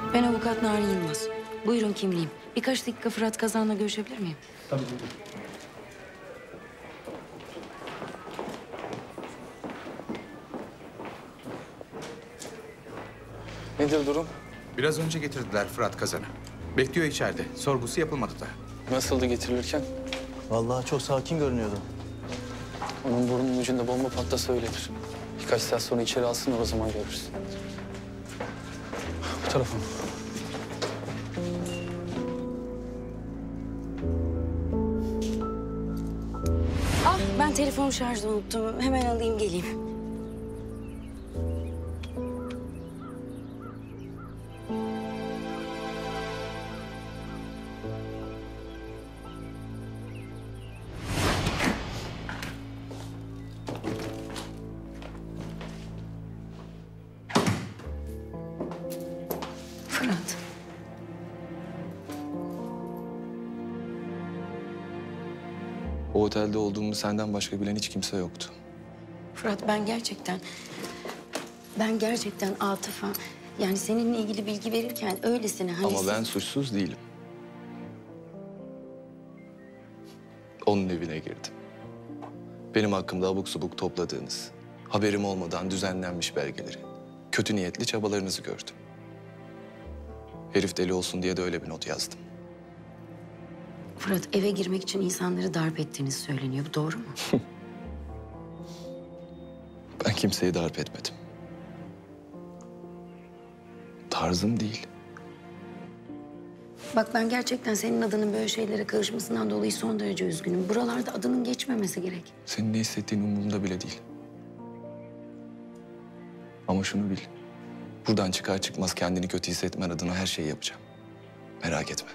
Ben avukat Narin Yılmaz. Buyurun kimliğim. Birkaç dakika Fırat Kazan'la görüşebilir miyim? Tabii. Nedir durum? Biraz önce getirdiler Fırat Kazan'ı. Bekliyor içeride. Sorgusu yapılmadı da. Nasıldı getirilirken? Vallahi çok sakin görünüyordu. Onun burnunun ucunda bomba patlasa öyledir. Birkaç saat sonra içeri alsınlar, o zaman görürsün. Bu tarafa mı? Ah, ben telefonu şarjda unuttum. Hemen alayım geleyim. Fırat. O otelde olduğumu senden başka bilen hiç kimse yoktu. Fırat ben gerçekten Atıf'a yani seninle ilgili bilgi verirken öylesine hani... Ama ben suçsuz değilim. Onun evine girdim. Benim hakkımda abuk subuk topladığınız, haberim olmadan düzenlenmiş belgeleri, kötü niyetli çabalarınızı gördüm. Herif deli olsun diye de öyle bir not yazdım. Fırat, eve girmek için insanları darp ettiğiniz söyleniyor. Bu doğru mu? Ben kimseyi darp etmedim. Tarzım değil. Bak, ben gerçekten senin adının böyle şeylere karışmasından dolayı son derece üzgünüm. Buralarda adının geçmemesi gerek. Senin ne hissettiğin umurumda bile değil. Ama şunu bil. Buradan çıkar çıkmaz kendini kötü hissetmen adına her şeyi yapacağım. Merak etme.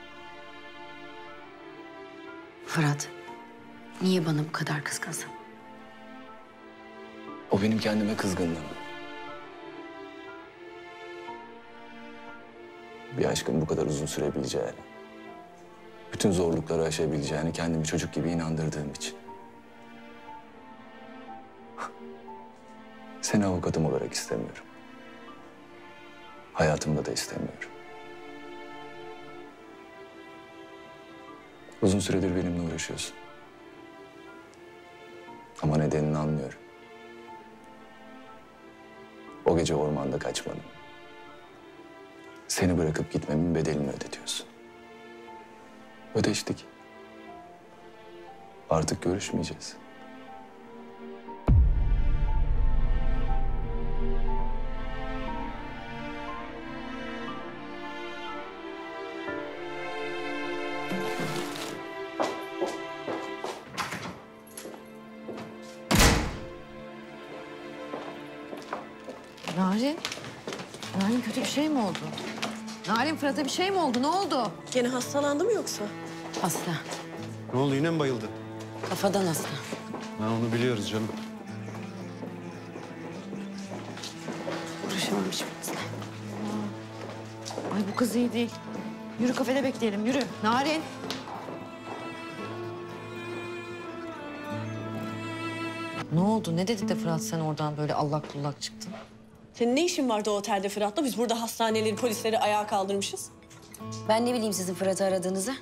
Fırat, niye bana bu kadar kızgınsın? O benim kendime kızgınlığım. Bir aşkın bu kadar uzun sürebileceğini, bütün zorlukları aşabileceğini kendimi çocuk gibi inandırdığım için. Seni avukatım olarak istemiyorum. Hayatımda da istemiyorum. Uzun süredir benimle uğraşıyorsun. Ama nedenini anlıyorum. O gece ormanda kaçmanın, seni bırakıp gitmemin bedelini ödetiyorsun. Ödeştik. Artık görüşmeyeceğiz. Narin kötü bir şey mi oldu? Narin, Fırat'a bir şey mi oldu? Ne oldu? Gene hastalandı mı yoksa? Hasta. Ne oldu, yine mi bayıldı? Kafadan hasta. Ha, onu biliyoruz canım. Uğraşamamışım bizle. Ay bu kız iyi değil. Yürü kafede bekleyelim, yürü. Narin. Ne oldu? Ne dedi de Fırat sen oradan böyle allak bullak çıktın? Senin ne işin vardı o otelde Fırat'la? Biz burada hastaneleri, polisleri ayağa kaldırmışız. Ben ne bileyim sizin Fırat'ı aradığınızı?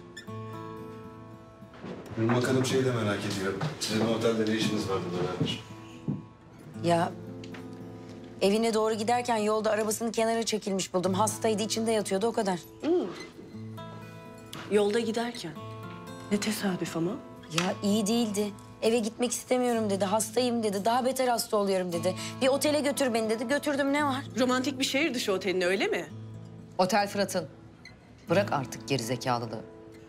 Benim bakalım şeyi de merak ediyorum. Sizin otelde ne işiniz vardı beraber? Ya evine doğru giderken yolda arabasını kenara çekilmiş buldum. Hastaydı, içinde yatıyordu, o kadar. Yolda giderken. Ne tesadüf ama. Ya iyi değildi. Eve gitmek istemiyorum dedi, hastayım dedi, daha beter hasta oluyorum dedi. Bir otele götür beni dedi, götürdüm, ne var? Romantik bir şehir dışı otelin, öyle mi? Otel Fırat'ın. Bırak artık gerizekalılığı.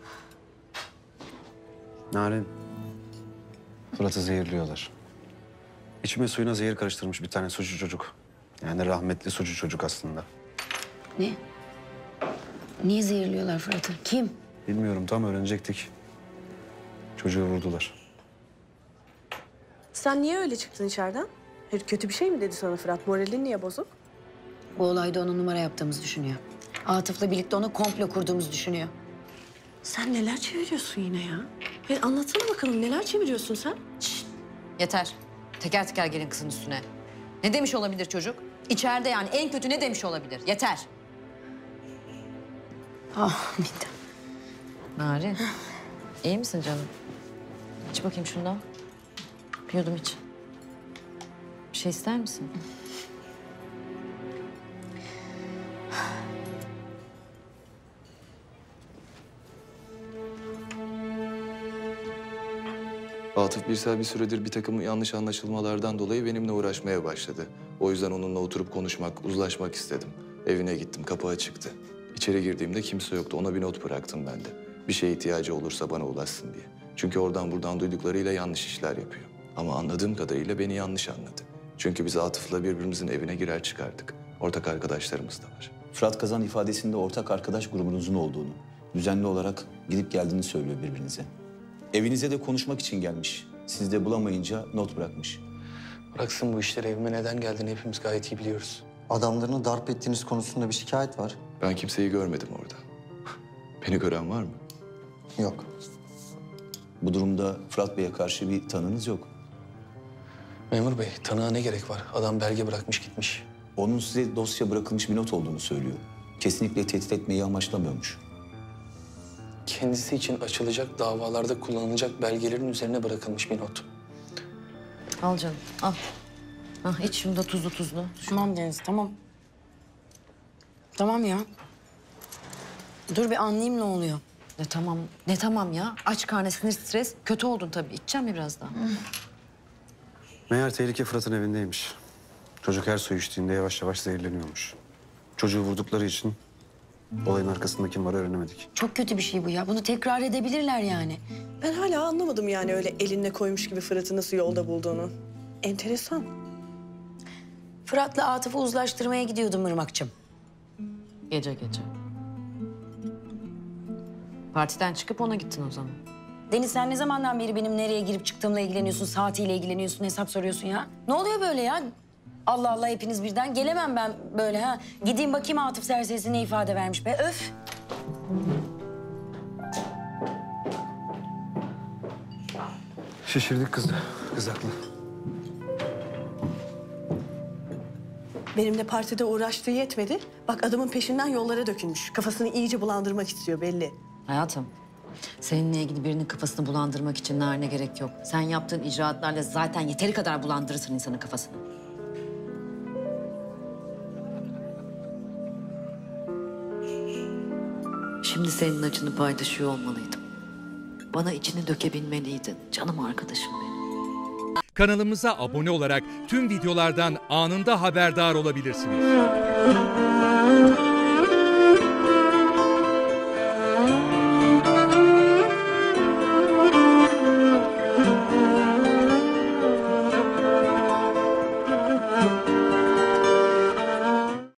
Narin, Fırat'ı zehirliyorlar. İçime suyuna zehir karıştırmış bir tane suçu çocuk. Yani rahmetli suçu çocuk aslında. Ne? Niye zehirliyorlar Fırat'ı? Kim? Bilmiyorum, tam öğrenecektik. Çocuğu vurdular. Sen niye öyle çıktın içeriden? Hayır, kötü bir şey mi dedi sana Fırat? Moralin niye bozuk? Bu olayda ona numara yaptığımızı düşünüyor. Atıf'la birlikte ona komplo kurduğumuzu düşünüyor. Sen neler çeviriyorsun yine ya? Hayır, anlatsana bakalım, neler çeviriyorsun sen? Şişt, yeter. Teker teker gelin kızın üstüne. Ne demiş olabilir çocuk? İçeride yani en kötü ne demiş olabilir? Yeter. Ah midem. Narin. İyi misin canım? İç bakayım şundan. Bir yudum iç. Bir şey ister misin? Atıf Birsel bir süredir bir takım yanlış anlaşılmalardan dolayı benimle uğraşmaya başladı. O yüzden onunla oturup konuşmak, uzlaşmak istedim. Evine gittim, kapı açıktı. İçeri girdiğimde kimse yoktu. Ona bir not bıraktım ben de. Bir şeye ihtiyacı olursa bana ulaşsın diye. Çünkü oradan buradan duyduklarıyla yanlış işler yapıyor. Ama anladığım kadarıyla beni yanlış anladı. Çünkü biz Atıf'la birbirimizin evine girer çıkardık. Ortak arkadaşlarımız da var. Fırat Kazan ifadesinde ortak arkadaş grubunuzun olduğunu, düzenli olarak gidip geldiğini söylüyor birbirinize. Evinize de konuşmak için gelmiş. Siz de bulamayınca not bırakmış. Bıraksın bu işleri, evime neden geldiğini hepimiz gayet iyi biliyoruz. Adamlarını darp ettiğiniz konusunda bir şikayet var. Ben kimseyi görmedim orada. Beni gören var mı? Yok. Bu durumda Fırat Bey'e karşı bir tanınız yok. Memur bey, tanığa ne gerek var? Adam belge bırakmış gitmiş. Onun size dosya bırakılmış bir not olduğunu söylüyor. Kesinlikle tehdit etmeyi amaçlamıyormuş. Kendisi için açılacak davalarda kullanılacak belgelerin üzerine bırakılmış bir not. Al canım, al. Ah, iç şunu da tuzlu tuzlu. Tamam Deniz, tamam. Tamam ya. Dur bir anlayayım ne oluyor. Ne tamam, ne tamam ya? Aç karnı, sinir, stres. Kötü oldun tabii. İçeceğim mi biraz daha? Meğer tehlike Fırat'ın evindeymiş. Çocuk her su içtiğinde yavaş yavaş zehirleniyormuş. Çocuğu vurdukları için olayın arkasında kim var öğrenemedik. Çok kötü bir şey bu ya. Bunu tekrar edebilirler yani. Ben hala anlamadım yani öyle eline koymuş gibi Fırat'ı nasıl yolda bulduğunu. Enteresan. Fırat'la Atıf'ı uzlaştırmaya gidiyordum Irmak'cığım. Gece gece. Partiden çıkıp ona gittin o zaman. Deniz sen ne zamandan beri benim nereye girip çıktığımla ilgileniyorsun, saatiyle ilgileniyorsun, hesap soruyorsun ya? Ne oluyor böyle ya? Allah Allah hepiniz birden. Gelemem ben böyle ha. Gideyim bakayım Atıf serserisi ne ifade vermiş be. Öf. Şişirdik kızı. Kız haklı. Benimle partide uğraştığı yetmedi. Bak adamın peşinden yollara dökülmüş. Kafasını iyice bulandırmak istiyor belli. Hayatım, seninle ilgili birinin kafasını bulandırmak için Narin'e gerek yok. Sen yaptığın icraatlarla zaten yeteri kadar bulandırırsın insanın kafasını. Şimdi senin acını paylaşıyor olmalıydım. Bana içini dökebilmeliydin canım arkadaşım benim. Kanalımıza abone olarak tüm videolardan anında haberdar olabilirsiniz.